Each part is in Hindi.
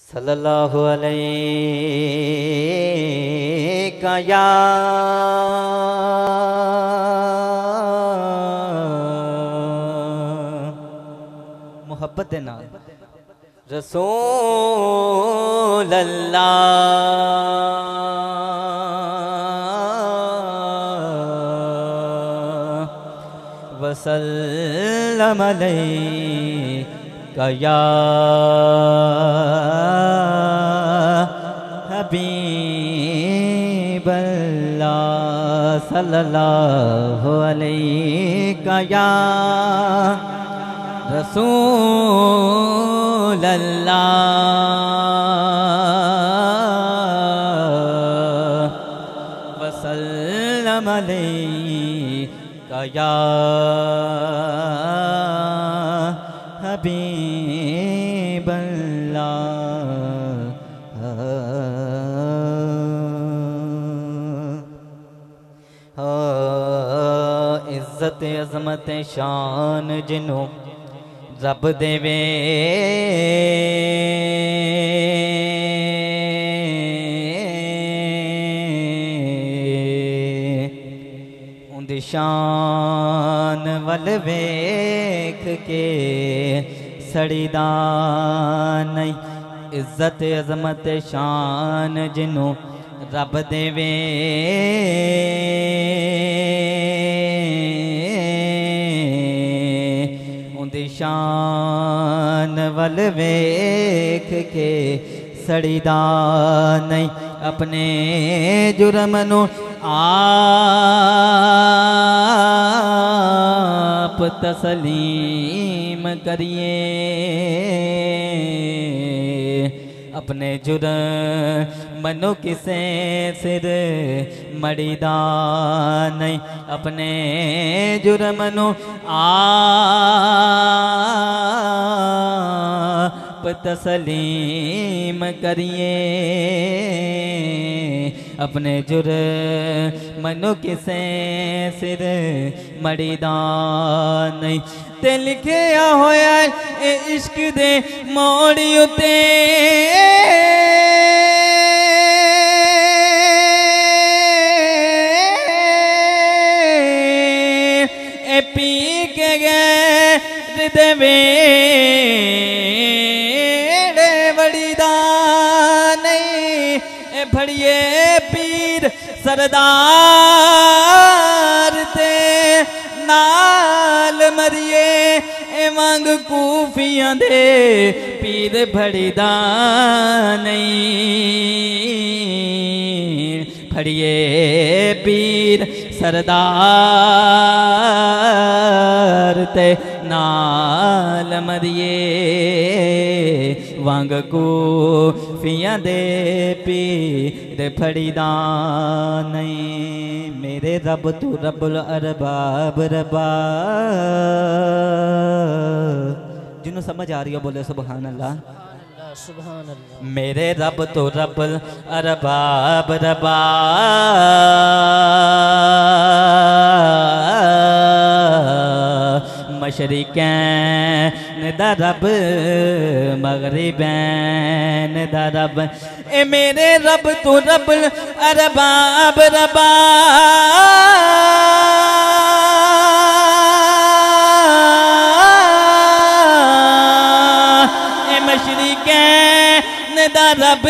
सल्लल्लाहु अलैका या मोहब्बत ना रसूल अल्लाह वसल्लम अलैका या हबीबल्लाह सल्लल्लाहु अलैका या रसूल अल्लाह वसल्लम अलैका या हबीबल्लाह। इज्जत अजमत शान जिन्हों रब देवे उंदी शान वल वेख के सड़ीदा नहीं। इज्जत अजमत शान जिन्हों रब देवे उंदी शान वल वेख के सड़ीदा नहीं। अपने जुर्म नु आप तस्लीम करिए। अपने जुर्म मनो किसे सिर मड़ीदा नहीं। अपने जुर्म नु आप तस्लीम करिए। अपने जुर्म मनो किसे सिर मड़ीदा नहीं। ते लिखिया होया ए इश्क दे मोड़ी उते ए पी के गए देवे बड़ीदा नहीं। ए भड़िए पीर सरदार ते नाल मरिए। ए मांग कूफियां दे पीर भड़ीदा नहीं। भड़िए पीर सरदार ते नाल मरिए। वांग कूफियां दे पीर भड़ीदा नहीं। मेरे रब तू रब्बुल अरबाब रबा। जिन्हों समझ आ रही हो बोले सुभान अल्लाह सुभान अल्लाह। मेरे रब तो रब्बुल अरबाब रबा। मशरिकैन दा रब मगरिबैन दा रब। ए मेरे रब तो रब्बुल अरबाब रबा। ए मशरिकैन दा रब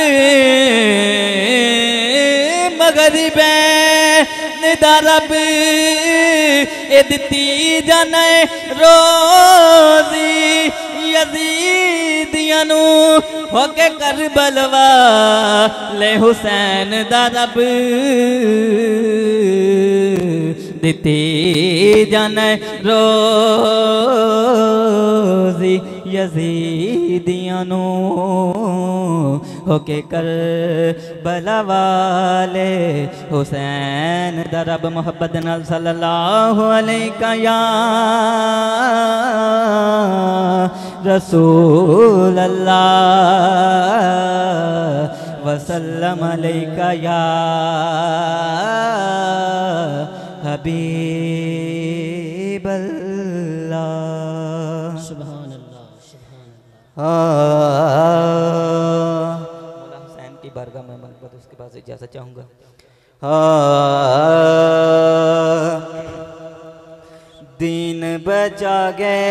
मगरिबैन दा रब। ए दिती जाने रोजी यजीदियां नू होके करबल वाले हुसैन दा रब। दिती जाने रोजी यजीदियां नू होके करबल वाले हुसैन दा रब। मोहब्बत नाल सल्लल्लाहु अलैका या रसूल अल्लाह वसल्लम अलैका या हबीबल्लाह। सुभान अल्लाह सुभान अल्लाह। मैं उसके बाद इजाज़त चाहूँगा। दीन बचा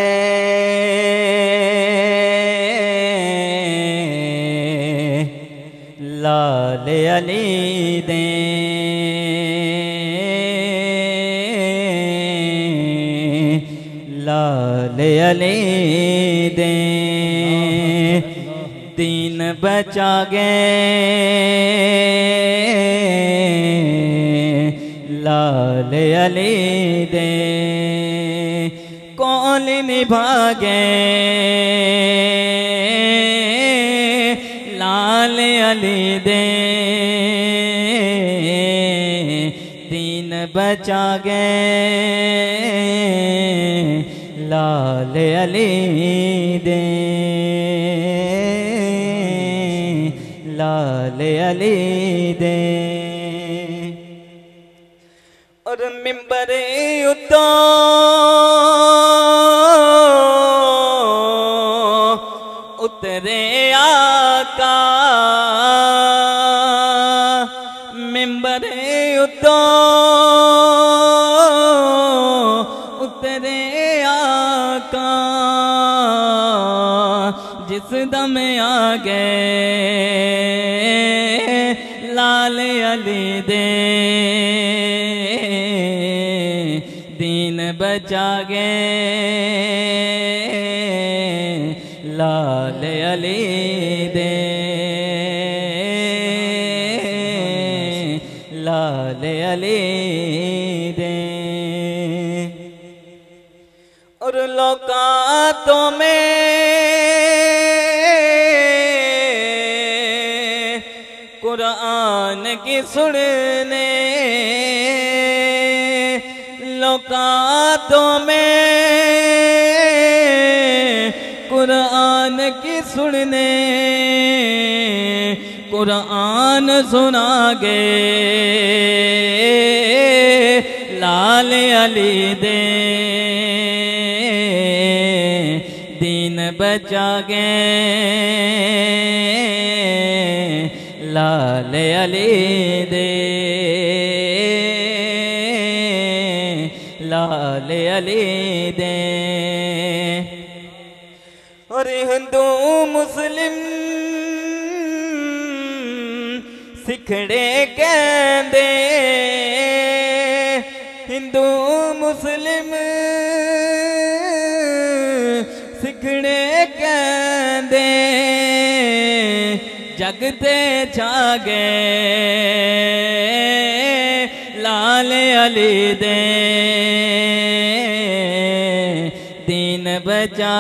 गए लाल अली दे, लाल अली दे, दीन बचा गए लाल अली दे, कौन निभागे लाल अली दे, दीन बचा गए लाल अली दे, लाल अली दे। और मिंबरे उतो उतरे आका, मिंबरे उतो उतरे आका, जिस दम आ गए लाल अली दे, दीन बचा गए लाल अली दे, लाल अली दे। और लौकातों में कुरान की सुनने, लौकातों में कुरान की सुनने, कुरान सुना गए लाल अली दे, दीन बचा गए लाल अली दे, लाल अली दे। और हिंदू मुस्लिम सिखड़े कहंदे, हिंदू मुस्लिम सिखड़े कहंदे, जगते छा गए लाल अली दे, दीन बचा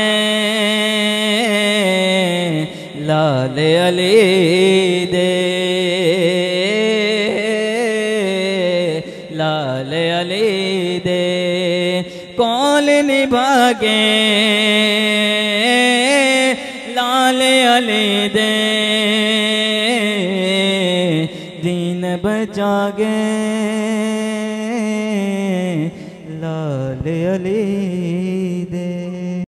गए लाल अली दे, लाल अली दे, कौन निभागे लाल अली दे, दीन बचा गए लाल अली